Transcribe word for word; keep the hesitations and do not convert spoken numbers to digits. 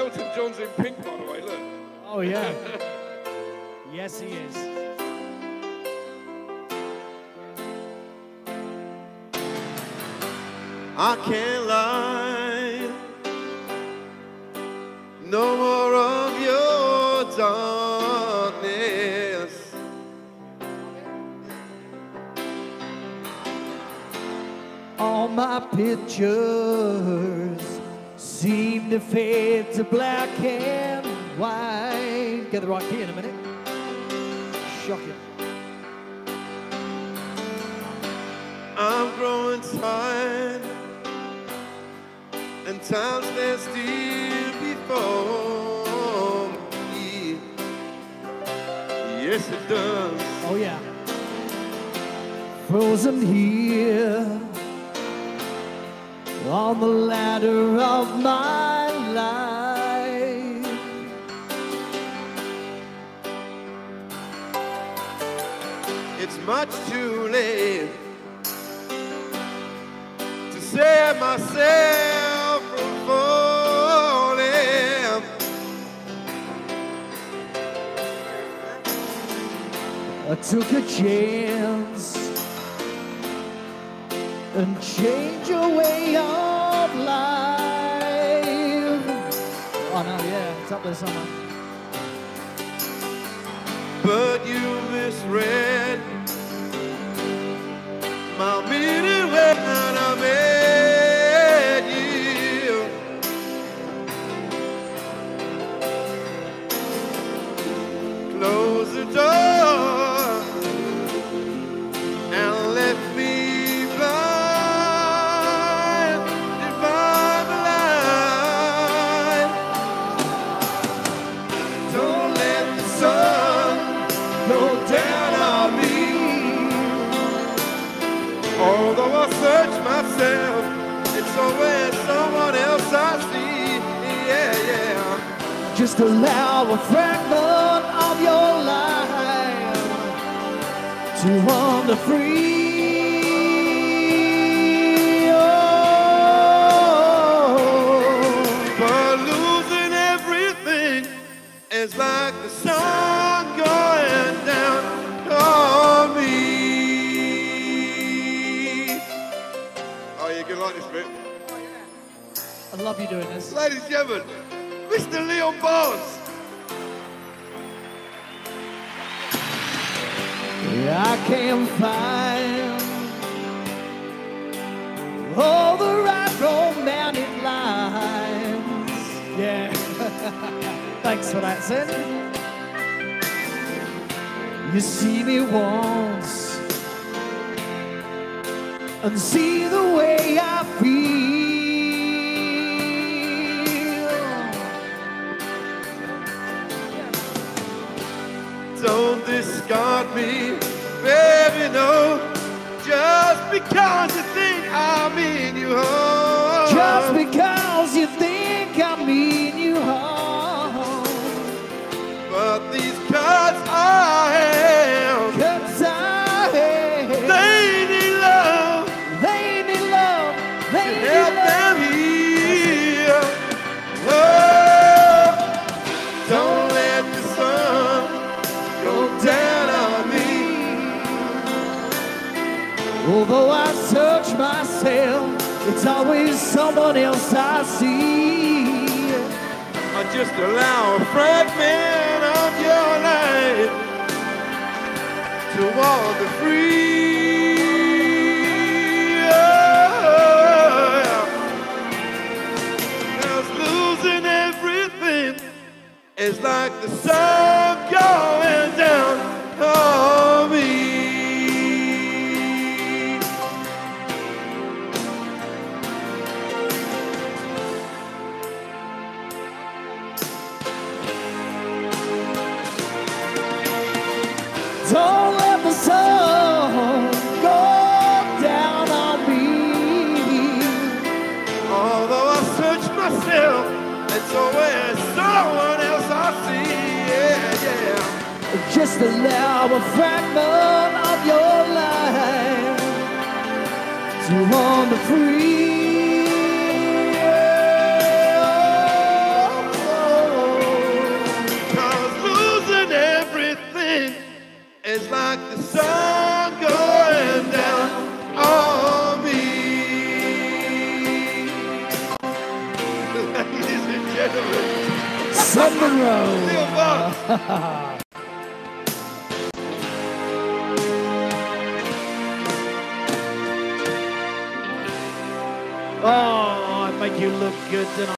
Elton John's in pink, by the way, look. Oh, yeah. Yes, he is. I can't lie. No more of your darkness. All my pictures seem to fade to black and white. Get the right key in a minute. Shocking. I'm growing tired, and time stands still before me. Yes, it does. Oh, yeah. Frozen here on the ladder of my life. It's much too late to save myself from falling. I took a chance and changed your way of life. Oh no, yeah, it's up there somewhere. But you misread my meaning when I met you. Close the door and left me blind, divine blind. Don't let the sun go down on me. Although I search myself, it's always someone else I see. Yeah, yeah. Just allow a fragment of your life to wander free. Oh. But losing everything is like the sun going down on me. Oh, you can like this bit. I love you doing this. Ladies and gentlemen, Mister Leon Barnes. I can't find all the right romantic lines. Yeah. Thanks for that, Sid. You see me once and see the way I feel. Don't discard me, baby, no. Just because you think I mean you harm. Just because you think I mean you harm. But these cuts I have, Cuts I have. they need love They need love. They to need help love. them heal. Oh, don't let the sun go down on me. Although I search myself, it's always someone else I see. I just allow a fragment of your life to wander free. Oh, yeah. 'Cause losing everything is like the sun going down on me. Don't let the sun go down on me. Although I search myself, it's always someone else I see. Yeah, yeah. Just allow a fragment of your life to wander free. Oh, oh, It's like the sun going down on me. Ladies and gentlemen, Son Monroe. Lil Buck. Oh, I make you look good tonight.